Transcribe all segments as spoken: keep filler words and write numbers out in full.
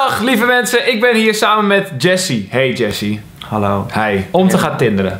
Goeiedag lieve mensen, ik ben hier samen met Jessie. Hey Jessie. Hallo. Hi. Om te gaan tinderen.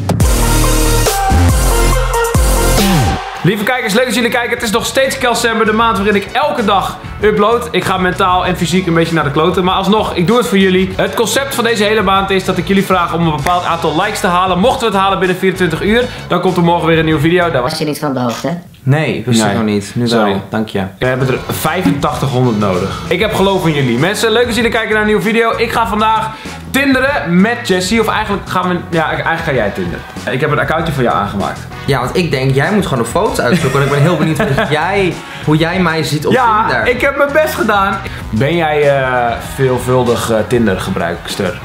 Lieve kijkers, leuk dat jullie kijken. Het is nog steeds Kelsember, de maand waarin ik elke dag upload. Ik ga mentaal en fysiek een beetje naar de kloten. Maar alsnog, ik doe het voor jullie. Het concept van deze hele maand is dat ik jullie vraag om een bepaald aantal likes te halen. Mochten we het halen binnen vierentwintig uur, dan komt er morgen weer een nieuwe video. Daar Was je niet van op de hoogte? Nee, wist ik Nee. nog niet. Nu Sorry. wel. Dank je. We hebben er vijfentachtighonderd nodig. Ik heb geloof in jullie. Mensen, leuk dat jullie kijken naar een nieuwe video. Ik ga vandaag tinderen met Jessie. Of eigenlijk gaan we... Ja, eigenlijk ga jij tinderen. Ik heb een accountje voor jou aangemaakt. Ja, want ik denk, jij moet gewoon de foto's uitzoeken. Want ik ben heel benieuwd hoe jij, hoe jij mij ziet op Ja, Tinder. ik heb mijn best gedaan. Ben jij uh, veelvuldig uh, Tinder gebruikster?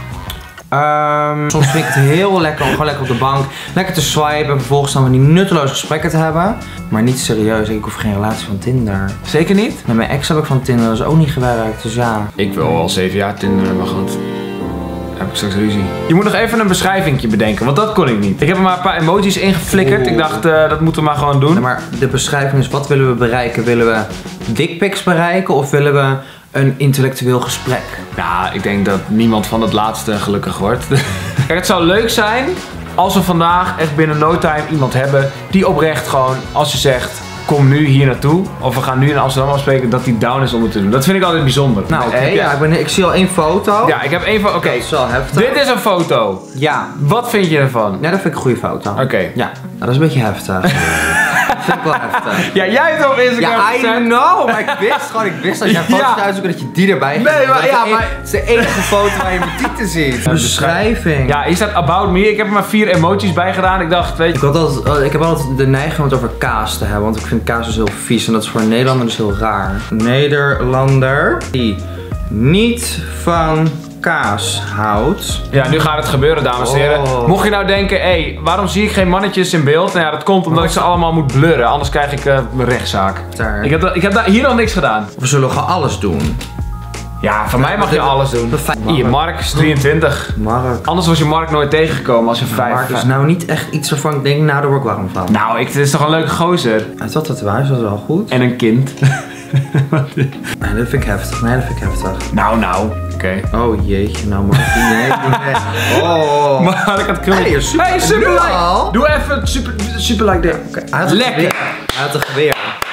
Um, soms vind ik het heel lekker om gewoon lekker op de bank lekker te swipen en vervolgens dan van die nutteloze gesprekken te hebben. Maar niet serieus, ik hoef geen relatie van Tinder. Zeker niet? Met mijn ex heb ik van Tinder, dat is ook niet gewerkt, dus ja. Ik wil al zeven jaar tinderen, maar goed. Heb ik straks ruzie. Je moet nog even een beschrijvingje bedenken, want dat kon ik niet. Ik heb er maar een paar emojis ingeflikkerd. Oeh. Ik dacht, uh, dat moeten we maar gewoon doen. Nee, maar de beschrijving is, wat willen we bereiken? Willen we dickpics bereiken of willen we een intellectueel gesprek? Nou, ik denk dat niemand van het laatste gelukkig wordt. Kijk, het zou leuk zijn als we vandaag echt binnen no time iemand hebben die oprecht gewoon, als je zegt, kom nu hier naartoe, of we gaan nu in Amsterdam afspreken, dat die down is om het te doen. Dat vind ik altijd bijzonder. Nou oké, Heb jij- ja, ik, ben, ik zie al één foto. Ja, ik heb één van. Oké, Dat is wel heftig. dit is een foto. Ja. Wat vind je ervan? Ja, dat vind ik een goede foto. Oké. Ja, nou, dat is een beetje heftig. Dat vind ik wel heftig. Ja, jij hebt op Instagram Ja, I gezet. know, maar ik wist gewoon, ik wist dat jij foto's Ja. zou uitzoeken dat je die erbij ging. Nee, maar Dat is ja, de maar- e- Het is de enige foto waar je mijn titel ziet. De beschrijving. Ja, hier staat about me. Ik heb er maar vier emoties bij gedaan. Ik dacht, weet Ik, je. had altijd, ik heb altijd de neiging om het over kaas te hebben, want ik vind kaas dus heel vies en dat is voor een Nederlander dus heel raar. Nederlander die niet van kaas houdt. Ja, nu gaat het gebeuren, dames en heren. Oh. Mocht je nou denken, hé, hey, waarom zie ik geen mannetjes in beeld? Nou ja, dat komt omdat ik ze allemaal moet blurren. Anders krijg ik uh, mijn rechtszaak. Daar. Ik heb, da- ik heb daar hier nog niks gedaan. We zullen gewoon alles doen. Ja, van mij mag je alles doen. Hier, Mark is drieëntwintig. Mark. Anders was je Mark nooit tegengekomen als je vijf. Mark is nou niet echt iets waarvan ik denk, nou daar word ik warm van. Nou, ik, het is toch een leuke gozer. Hij heeft wel tatoeage, dat is wel goed. En een kind. Nee, dat vind ik heftig. Nee, dat vind ik heftig. Nou, nou. Oké. Oh jeetje, nou Mark. Nee, nee. Oh. Maar ik had krullen. Hey, super- Hey, super nu like. al? Doe even super, super like dit. Okay, hij had een Lekker. geweer. Hij had een geweer.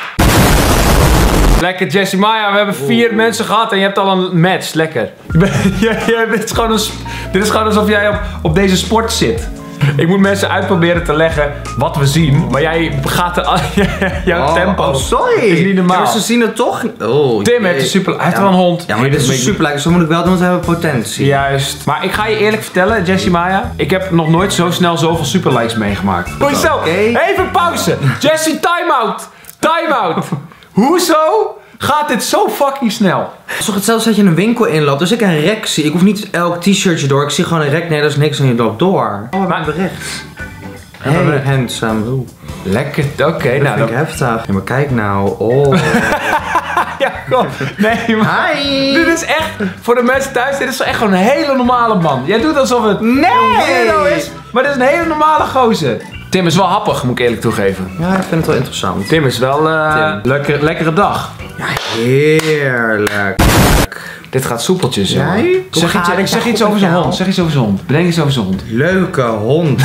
Lekker, Jessie Maya. We hebben vier mensen gehad en je hebt al een match. Lekker. Je bent- jij- jij bent gewoon een, sp- dit is gewoon alsof jij op, op deze sport zit. Ik moet mensen uitproberen te leggen wat we zien, maar jij gaat er, jouw Oh, tempo oh, sorry. is niet normaal. Ja, maar ze zien het toch. Oh, Tim jee. heeft een super, hij heeft Ja, wel een hond. Ja, maar dit is een super like, dus dat moet ik wel doen, want we hebben potentie. Juist. Maar ik ga je eerlijk vertellen, Jessie Maya. Ik heb nog nooit zo snel zoveel superlikes meegemaakt. Hoezo? Oké. Even pauze. Jessie, time-out. Time-out. Hoezo gaat dit zo fucking snel? Het is toch hetzelfde als dat je een winkel inloopt. Dus ik een rek zie. Ik hoef niet elk t-shirtje door. Ik zie gewoon een rek. Nee, dat is niks en je loopt door. Oh, Maar- maar bericht. we Hey, hebben- handsome. Oeh, Lekker. Oké, dat nou. vind ik Dan... heftig. Ja, maar kijk nou. Oh. Ja, kom. Nee, maar... Hi. Dit is echt, voor de mensen thuis, dit is echt gewoon een hele normale man. Jij doet alsof het Nee. een weirdo is, maar dit is een hele normale gozer. Tim is wel happig, moet ik eerlijk toegeven. Ja, ik vind het wel interessant. Tim is wel uh, Tim. lekker, lekkere dag. Ja, heerlijk. Dit gaat soepeltjes, Jij? jongen. Hoe Zeg gaat iets, het zeg nou iets goed over met zijn jou? hond. Zeg iets over zijn hond. Bedenk iets over zijn hond. Leuke hond.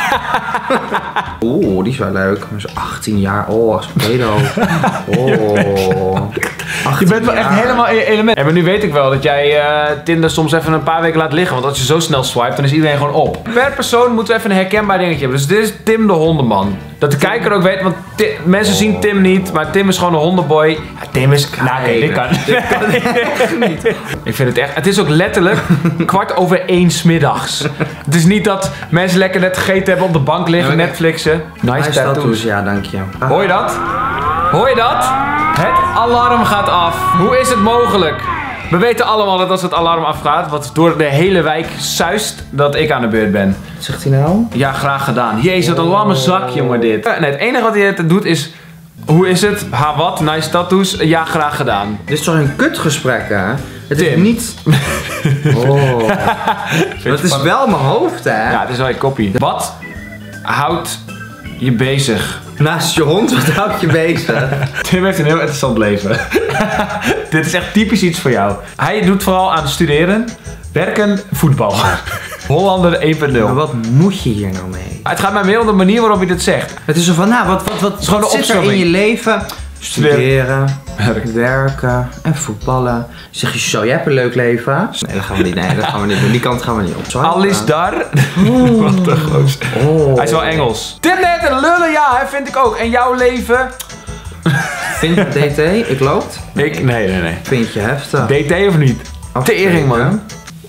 Oeh, die is wel leuk. Hij is achttien jaar. Oh, als pedo. Oh. Je bent wel echt jaar. helemaal in je element. Ja, maar nu weet ik wel dat jij uh, Tinder soms even een paar weken laat liggen. Want als je zo snel swipe, dan is iedereen gewoon op. Per persoon moeten we even een herkenbaar dingetje hebben. Dus dit is Tim de hondenman. Dat de kijker ook weet, want Ti- mensen zien Tim niet, maar Tim is gewoon een hondenboy. Ja, Tim is... Nou, oké, dit kan. Dit kan echt niet. Ik vind het echt... Het is ook letterlijk kwart over één 's middags. Het is niet dat mensen lekker net gegeten hebben, op de bank liggen, Ja, maar- Netflixen. Nice Nice tattoos. tattoos, ja, dank je. Hoor je dat? Hoor je dat? Het alarm gaat af. Hoe is het mogelijk? We weten allemaal dat als het alarm afgaat, wat door de hele wijk suist, dat ik aan de beurt ben. Wat zegt hij nou? Ja, graag gedaan. Jezus, wat een lamme zak, jongen, dit. Nee, het enige wat hij het doet is... Hoe is het? Ha, wat? Nice tattoos? Ja, graag gedaan. Dit is toch een kutgesprek, hè? Het Tim. is niet... Oh. Dat is wel mijn hoofd, hè? Ja, het is wel je kopie. Wat houdt je bezig Naast je hond, wat houdt je bezig? Tim heeft een heel interessant leven. Dit is echt typisch iets voor jou. Hij doet vooral aan studeren, werken, voetbal. Hollander één punt nul. Maar wat moet je hier nou mee? Het gaat mij meer om de manier waarop je dit zegt. Het is zo van, nou, wat, wat, wat, gewoon wat een zit er in opzomming. je leven? Studeren, Werken. werken en voetballen. Zeg je zo, jij hebt een leuk leven? Nee, dat gaan we niet, nee, dat gaan we niet doen. Die kant gaan we niet op. Sorry. Alice Dar. Oeh. Wat een goos. Oh. Hij is wel Engels. Tim net een lullen, ja, hè, vind ik ook. En jouw leven? Vind je D T? Ik loopt? Ik? Nee, nee, nee. Vind je heftig? D T of niet? Tering, man.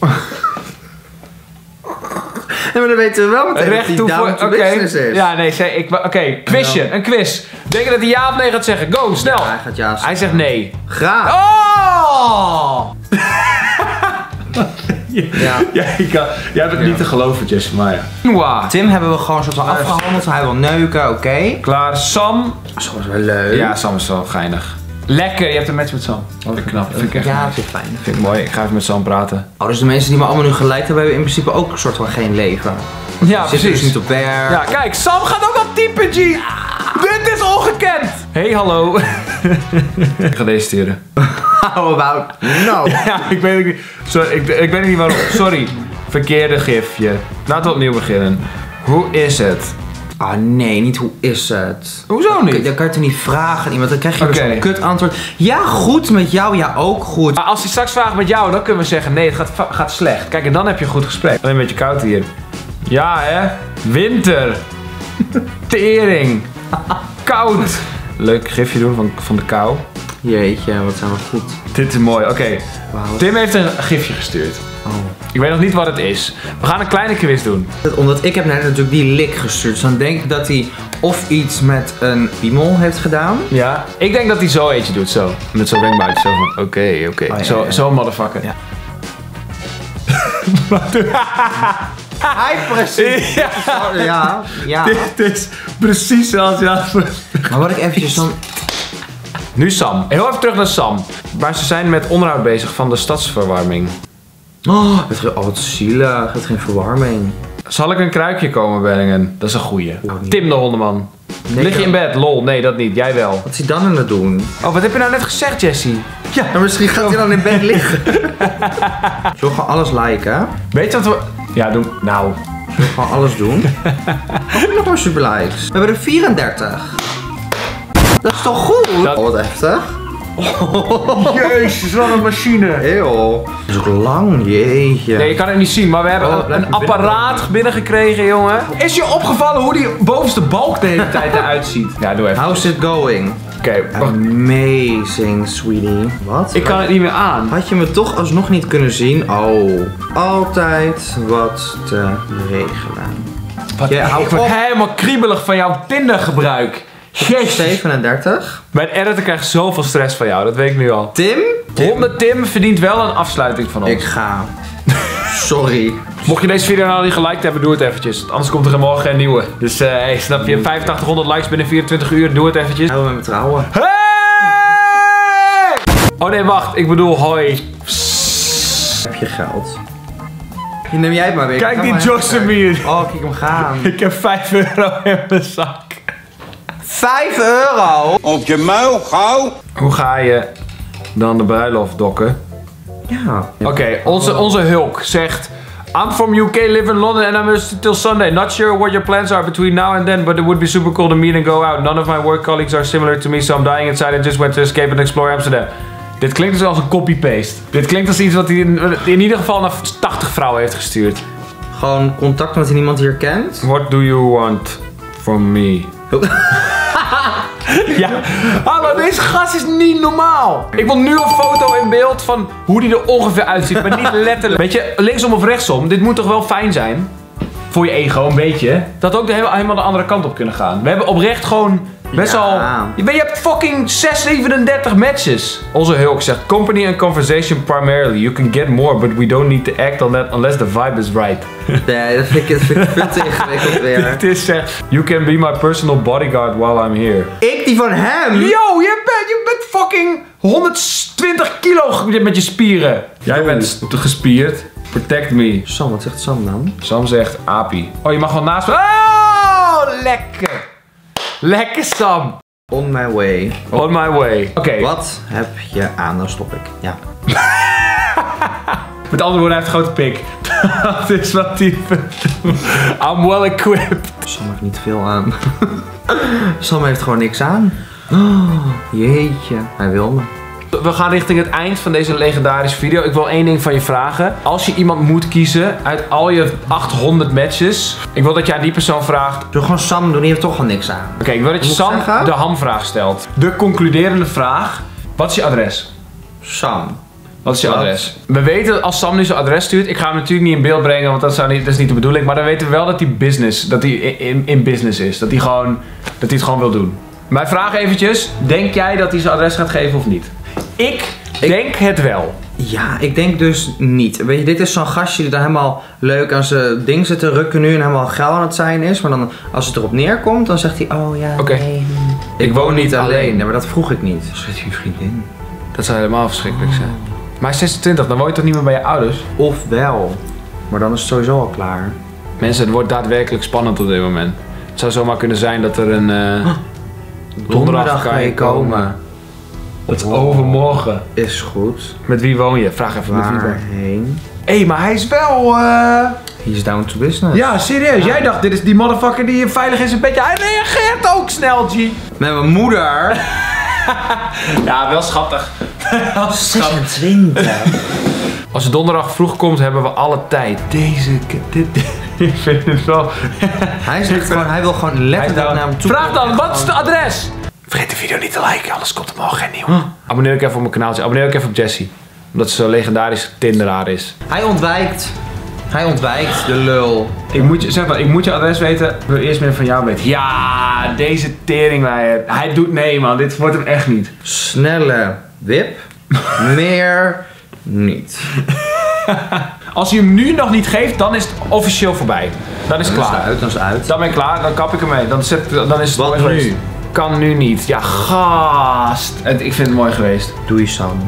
Ja, maar dan weten we wel meteen dat Recht die toe voor... down to Oké. business is. Ja, nee, zei ik... Oké, okay. Quizje. Een quiz. Denk je dat hij ja of nee gaat zeggen? Go, snel. Ja, hij gaat ja zeggen. Hij zegt nee. Graag. Oh! Ja. Ja, ik kan, jij hebt het niet te geloven, Jess, maar ja. Wow. Tim hebben we gewoon soort van afgehandeld. Hij wil neuken, oké. Okay. Klaar. Sam. Zo is wel leuk. Ja, Sam is wel geinig. Lekker, je hebt een match met Sam. Dat vind ik knap. Vind ik echt ja, nice. dat is fijn. Vind ik mooi. Ik ga even met Sam praten. Oh, dus de mensen die me allemaal nu gelijk hebben, hebben in principe ook een soort van geen leven. Ja, Zitten precies. dus niet op werk. Ja, kijk, Sam gaat ook al typen, G. Dit is ongekend. Hey, hallo. Ik ga deze sturen. How about no? Ja, ik weet het niet. Sorry, ik, ik weet niet waarom. Sorry. Verkeerde gifje. Laten we opnieuw beginnen. Hoe is het? Ah nee, niet hoe is het? Hoezo niet? Dan kan je het niet vragen aan iemand, dan krijg je Oké. okay. zo'n kut antwoord. Ja, goed met jou, ja ook goed. Maar als hij straks vraagt met jou, dan kunnen we zeggen nee, het gaat, fa- gaat slecht. Kijk, en dan heb je een goed gesprek. Alleen een beetje koud hier. Ja, hè? Winter. Tering. Koud. Leuk gifje doen van, van de kou. Jeetje, wat zijn we goed. Dit is mooi. Oké. Okay. Wow. Tim heeft een gifje gestuurd. Oh. Ik weet nog niet wat het is. We gaan een kleine quiz doen. Omdat ik heb net natuurlijk die lik gestuurd. Dus dan denk ik dat hij of iets met een piemel heeft gedaan. Ja. Ik denk dat hij zo eentje doet, zo. Met zo'n wenkbrauwtje. Zo van, oké, okay, oké. Okay. Oh, ja, zo, ja. zo motherfucker. Ja. Hij precies. Ja. Ja, ja. Dit is precies zoals je had. Maar wat ik eventjes dan... Nu Sam. Heel even terug naar Sam. Maar ze zijn met onderhoud bezig van de stadsverwarming. Oh, het, oh wat zielig. Het geen verwarming. Zal ik een kruikje komen brengen? Dat is een goeie. Oh, niet. Tim de hondenman. Nee, Lig je in dat- bed? Lol. Nee, dat niet. Jij wel. Wat is hij dan aan het doen? Oh, wat heb je nou net gezegd, Jessie? Ja, maar misschien gaat hij dan in bed liggen. Zullen we gewoon alles liken? Weet je wat we... Ja, doe... Nou. Zullen we gewoon alles doen? Heb je nog maar super likes? We hebben er vierendertig. Dat is toch goed? Dat- Oh, wat heftig. Jezus, wat een machine. Heel. Dat is ook lang, jeetje. Nee, je kan het niet zien, maar we hebben Oh, een, blijf een maar apparaat binnengekregen, jongen. Is je opgevallen hoe die bovenste balk de hele tijd eruit ziet? Ja, doe even. How's it going? Oké, wacht. Amazing, sweetie. Wat? Ik kan het niet meer aan. Had je me toch alsnog niet kunnen zien? Oh. Altijd wat te regelen. Wat, Ja, hou ik word op. helemaal kriebelig van jouw Tinder-gebruik. Jezus. zevenendertig. Mijn editor krijgt zoveel stress van jou, dat weet ik nu al. Tim? Honden Tim verdient wel een afsluiting van ons. Ik ga. Sorry. Mocht je deze video nou niet geliked hebben, doe het eventjes. Anders komt er morgen een nieuwe. Dus eh, hey, snap je, vijfentachtighonderd likes binnen vierentwintig uur, doe het eventjes. Gaan we met me trouwen? Hey! Oh nee, wacht, ik bedoel hoi. Heb je geld? Neem jij het maar weer. Kijk Ga die maar Josemir. even. Oh, kijk hem gaan. Ik heb vijf euro in mijn zak. vijf euro? Op je muil, gauw! Hoe ga je dan de bruiloft dokken? Ja. Oké, onze, onze Hulk zegt... I'm from U K, live in London and I'm here till Sunday. Not sure what your plans are between now and then, but it would be super cool to meet and go out. None of my work colleagues are similar to me, so I'm dying inside and just went to escape and explore Amsterdam. Dit klinkt dus als een copy-paste. Dit klinkt als iets wat hij in, in ieder geval naar tachtig vrouwen heeft gestuurd. Gewoon contact met iemand hier kent. What do you want from me? Ja, hallo, deze gast is niet normaal. Ik wil nu een foto in beeld van hoe die er ongeveer uitziet, maar niet letterlijk. Weet je, linksom of rechtsom, dit moet toch wel fijn zijn? Voor je ego, een beetje. Dat ook de hele, helemaal de andere kant op kunnen gaan. We hebben oprecht gewoon best Ja. al... Je, bent- je hebt fucking zeshonderdzevenendertig matches. Onze Hulk zegt, company and conversation primarily. You can get more, but we don't need to act on that unless the vibe is right. Nee, dat vind ik, dat vind ik veel te ingewikkeld weer. Het is zegt, you can be my personal bodyguard while I'm here. Ik die van hem? Yo, je bent, je bent fucking honderdtwintig kilo met je spieren. Jij bent gespierd. Protect me. Sam, wat zegt Sam dan? Sam zegt Apie. Oh, je mag gewoon naast me. Oh, lekker. Lekker Sam. On my way. On my way. Oké. Okay. Wat heb je aan? Dan stop ik. Ja. Met andere woorden, hij heeft een grote pik. Dat is wat hij... I'm well equipped. Sam heeft niet veel aan. Sam heeft gewoon niks aan. Oh, jeetje. Hij wil me. We gaan richting het eind van deze legendarische video. Ik wil één ding van je vragen. Als je iemand moet kiezen uit al je achthonderd matches. Ik wil dat jij aan die persoon vraagt. Doe gewoon Sam doen, die heeft toch al niks aan. Oké, okay, ik wil dat je Sam de hamvraag stelt. De concluderende vraag. Wat is je adres? Sam. Wat is je adres? We weten als Sam nu zijn adres stuurt. Ik ga hem natuurlijk niet in beeld brengen, want dat, zou niet, dat is niet de bedoeling. Maar dan weten we wel dat hij business, dat hij in, in, in business is. Dat hij gewoon, dat hij het gewoon wil doen. Mijn vraag eventjes. Denk jij dat hij zijn adres gaat geven of niet? Ik, ik denk het wel. Ja, ik denk dus niet. Weet je, dit is zo'n gastje die dan helemaal leuk aan zijn ding zit te rukken nu en helemaal geil aan het zijn is. Maar dan als het erop neerkomt, dan zegt hij, oh ja, okay. nee. Ik, ik woon niet alleen. alleen. Nee, maar dat vroeg ik niet. Schrik je vriendin. Dat zou helemaal verschrikkelijk zijn. Maar hij is zesentwintig, dan woon je toch niet meer bij je ouders? Ofwel. Maar dan is het sowieso al klaar. Mensen, het wordt daadwerkelijk spannend op dit moment. Het zou zomaar kunnen zijn dat er een... Uh, oh. Donderdag kan je komen. komen. Dat is overmorgen. Is goed. Met wie woon je? Vraag even met wie woon je. Waarheen? Hé, hey, maar hij is wel... Uh... He's down to business. Ja, serieus. Ja. Jij dacht, dit is die motherfucker die veilig in zijn bedje. Hij reageert ook snel, G. Met mijn moeder. Ja, wel schattig. zesentwintig. Als het donderdag vroeg komt, hebben we alle tijd. Deze... Dit, ik vind het wel... Hij, zegt gewoon, hij wil gewoon letterlijk naar hem toe. Vraag dan, wat is het adres? Vergeet de video niet te liken, anders komt er morgen geen nieuw. Huh? Abonneer ook even op mijn kanaaltje. Abonneer ook even op Jessie. Omdat ze zo'n legendarisch Tinderaar is. Hij ontwijkt. Hij ontwijkt, de lul. Ik moet je, zeg maar, ik moet je adres weten. Ik wil eerst meer van jou weten. Ja, deze teringleier. Hij doet nee, man. Dit wordt hem echt niet. Snelle wip. Meer niet. Als hij hem nu nog niet geeft, dan is het officieel voorbij. Dan is het klaar. Dan is het uit, dan is het uit. Dan ben ik klaar, dan kap ik hem mee. Dan, zet, dan is het Wat mooi nu? Geweest. Kan nu niet. Ja, gast. Ik vind het mooi geweest. Doei, Sam.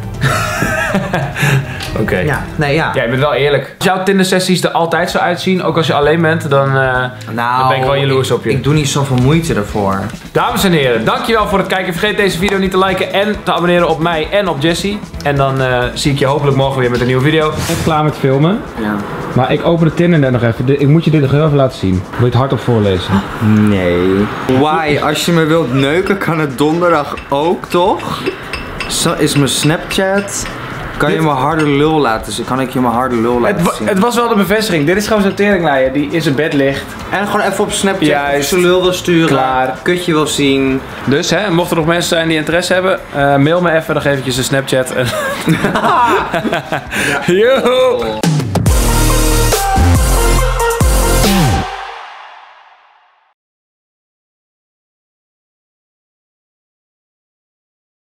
Oké. Okay. Ja, nee, ja. Ja, je bent wel eerlijk. Als jouw Tinder-sessies er altijd zo uitzien, ook als je alleen bent, dan, uh, nou, dan ben ik wel jaloers ik, op je. Ik doe niet zoveel moeite ervoor. Dames en heren, dankjewel voor het kijken. Vergeet deze video niet te liken en te abonneren op mij en op Jessie. En dan uh, zie ik je hopelijk morgen weer met een nieuwe video. Ik ben klaar met filmen. Ja. Maar ik open de Tinder net nog even. Ik moet je dit nog even laten zien. Wil je het hardop voorlezen? Nee. Why? Als je me wilt neuken, kan het donderdag ook, toch? Zo is mijn Snapchat. Kan dit... je me harde lul laten zien? Kan ik je mijn harde lul laten het zien? Het was wel de bevestiging. Dit is gewoon zo'n teringleier die in zijn bed ligt. En gewoon even op Snapchat Juist. zijn lul wil sturen. Klaar. Kutje wil zien. Dus hè, mochten er nog mensen zijn die interesse hebben, uh, mail me even, dan geef ik je zijn Snapchat. En... Yo!